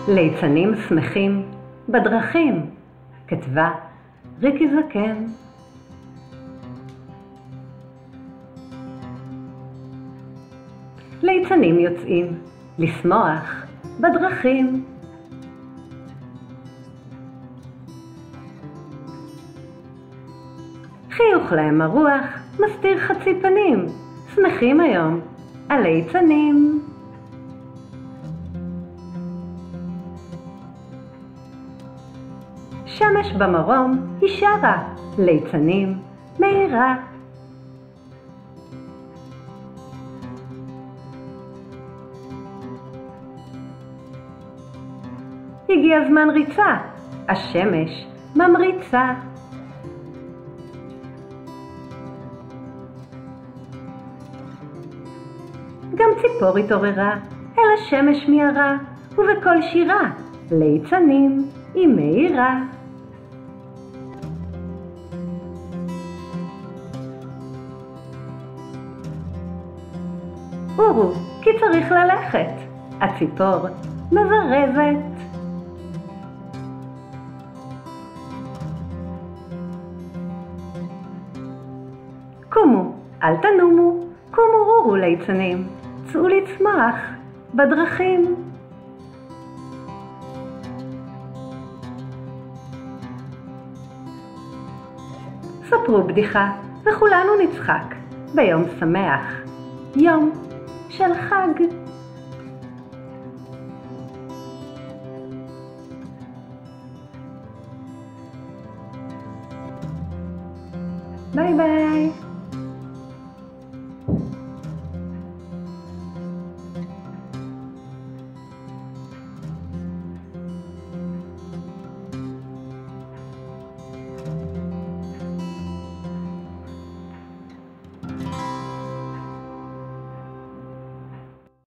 ליצנים שמחים בדרכים, כתבה ריקי זקן. ליצנים יוצאים לשמוח בדרכים. חיוך להם הרוח מסתיר חצי פנים, שמחים היום הליצנים. שמש במרום היא שרה, ליצנים מאירה. הגיע זמן ריצה, השמש ממריצה. גם ציפור התעוררה, אל השמש מיהרה, ובקול שירה, ליצנים היא מאירה. אורו, כי צריך ללכת, הציפור מזרזת. קומו, אל תנומו, קומו אורו ליצנים, צאו לצמח בדרכים. ספרו בדיחה וכולנו נצחק ביום שמח, יום של חג. ביי ביי.